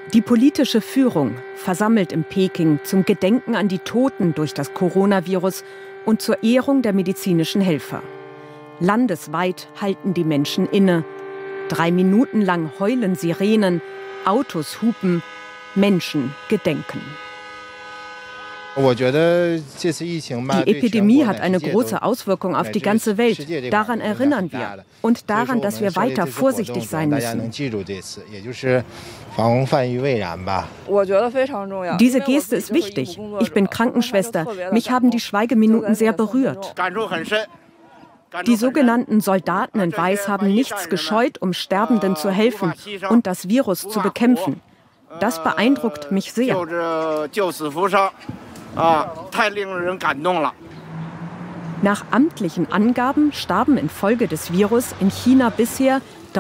Die politische Führung versammelt in Peking zum Gedenken an die Toten durch das Coronavirus und zur Ehrung der medizinischen Helfer. Landesweit halten die Menschen inne. 3 Minuten lang heulen Sirenen, Autos hupen, Menschen gedenken. Die Epidemie hat eine große Auswirkung auf die ganze Welt. Daran erinnern wir. Und daran, dass wir weiter vorsichtig sein müssen. Diese Geste ist wichtig. Ich bin Krankenschwester. Mich haben die Schweigeminuten sehr berührt. Die sogenannten Soldaten in Weiß haben nichts gescheut, um Sterbenden zu helfen und das Virus zu bekämpfen. Das beeindruckt mich sehr. Nach amtlichen Angaben starben infolge des Virus in China bisher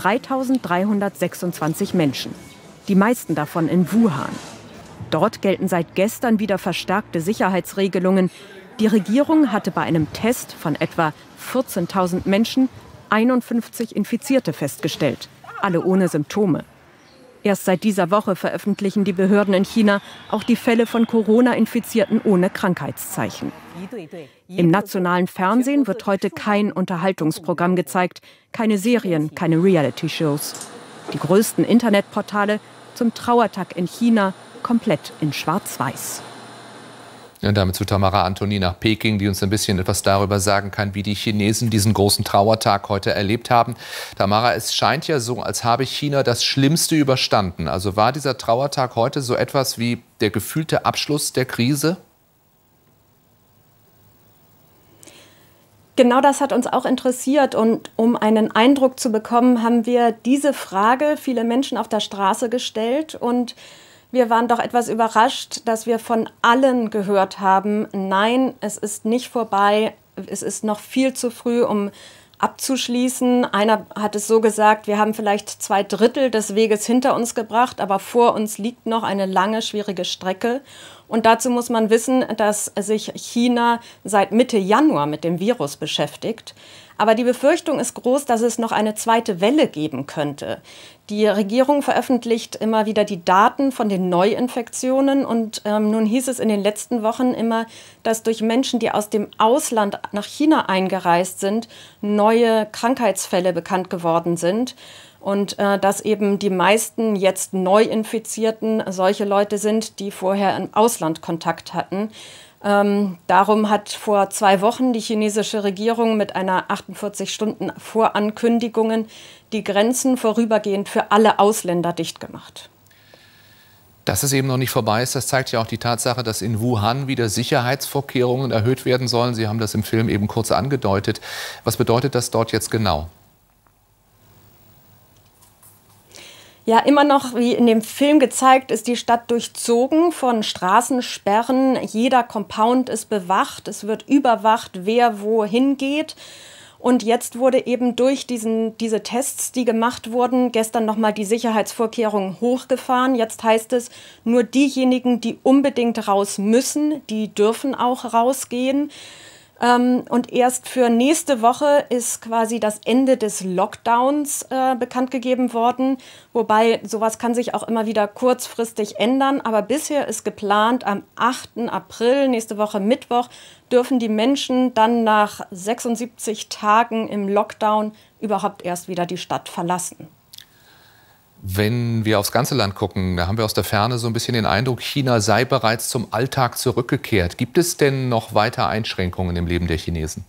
3.326 Menschen. Die meisten davon in Wuhan. Dort gelten seit gestern wieder verstärkte Sicherheitsregelungen. Die Regierung hatte bei einem Test von etwa 14.000 Menschen 51 Infizierte festgestellt, alle ohne Symptome. Erst seit dieser Woche veröffentlichen die Behörden in China auch die Fälle von Corona-Infizierten ohne Krankheitszeichen. Im nationalen Fernsehen wird heute kein Unterhaltungsprogramm gezeigt, keine Serien, keine Reality-Shows. Die größten Internetportale zum Trauertag in China komplett in Schwarz-Weiß. Und damit zu Tamara Antoni nach Peking, die uns ein bisschen etwas darüber sagen kann, wie die Chinesen diesen großen Trauertag heute erlebt haben. Tamara, es scheint ja so, als habe China das Schlimmste überstanden. Also war dieser Trauertag heute so etwas wie der gefühlte Abschluss der Krise? Genau das hat uns auch interessiert. Und um einen Eindruck zu bekommen, haben wir diese Frage viele Menschen auf der Straße gestellt. Und wir waren doch etwas überrascht, dass wir von allen gehört haben, nein, es ist nicht vorbei, es ist noch viel zu früh, um abzuschließen. Einer hat es so gesagt, wir haben vielleicht 2/3 des Weges hinter uns gebracht, aber vor uns liegt noch eine lange, schwierige Strecke. Und dazu muss man wissen, dass sich China seit Mitte Januar mit dem Virus beschäftigt. Aber die Befürchtung ist groß, dass es noch eine zweite Welle geben könnte. Die Regierung veröffentlicht immer wieder die Daten von den Neuinfektionen. Und nun hieß es in den letzten Wochen immer, dass durch Menschen, die aus dem Ausland nach China eingereist sind, neue Krankheitsfälle bekannt geworden sind. Und dass eben die meisten jetzt Neuinfizierten solche Leute sind, die vorher im Ausland Kontakt hatten. Darum hat vor 2 Wochen die chinesische Regierung mit einer 48-Stunden-Vorankündigung die Grenzen vorübergehend für alle Ausländer dicht gemacht. Dass es eben noch nicht vorbei ist, das zeigt ja auch die Tatsache, dass in Wuhan wieder Sicherheitsvorkehrungen erhöht werden sollen. Sie haben das im Film eben kurz angedeutet. Was bedeutet das dort jetzt genau? Ja, immer noch, wie in dem Film gezeigt, ist die Stadt durchzogen von Straßensperren. Jeder Compound ist bewacht, es wird überwacht, wer wohin geht. Und jetzt wurde eben durch diese Tests, die gemacht wurden, gestern nochmal die Sicherheitsvorkehrungen hochgefahren. Jetzt heißt es, nur diejenigen, die unbedingt raus müssen, die dürfen auch rausgehen. Und erst für nächste Woche ist quasi das Ende des Lockdowns bekannt gegeben worden. Wobei sowas kann sich auch immer wieder kurzfristig ändern. Aber bisher ist geplant, am 8. April, nächste Woche Mittwoch, dürfen die Menschen dann nach 76 Tagen im Lockdown überhaupt erst wieder die Stadt verlassen. Wenn wir aufs ganze Land gucken, da haben wir aus der Ferne so ein bisschen den Eindruck, China sei bereits zum Alltag zurückgekehrt. Gibt es denn noch weiter Einschränkungen im Leben der Chinesen?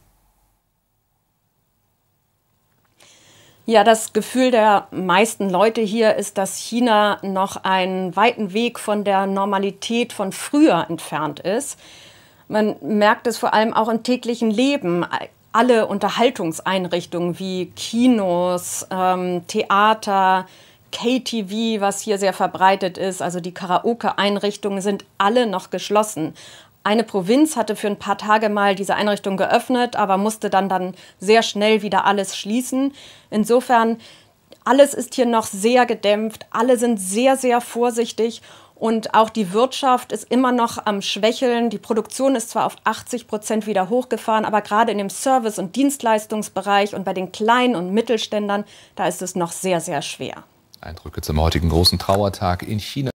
Ja, das Gefühl der meisten Leute hier ist, dass China noch einen weiten Weg von der Normalität von früher entfernt ist. Man merkt es vor allem auch im täglichen Leben. Alle Unterhaltungseinrichtungen wie Kinos, Theater, KTV, was hier sehr verbreitet ist, also die Karaoke-Einrichtungen sind alle noch geschlossen. Eine Provinz hatte für ein paar Tage mal diese Einrichtung geöffnet, aber musste dann sehr schnell wieder alles schließen. Insofern, alles ist hier noch sehr gedämpft, alle sind sehr, sehr vorsichtig. Und auch die Wirtschaft ist immer noch am Schwächeln. Die Produktion ist zwar auf 80% wieder hochgefahren, aber gerade in dem Service- und Dienstleistungsbereich und bei den Kleinen- und Mittelständlern, da ist es noch sehr, sehr schwer. Eindrücke zum heutigen großen Trauertag in China.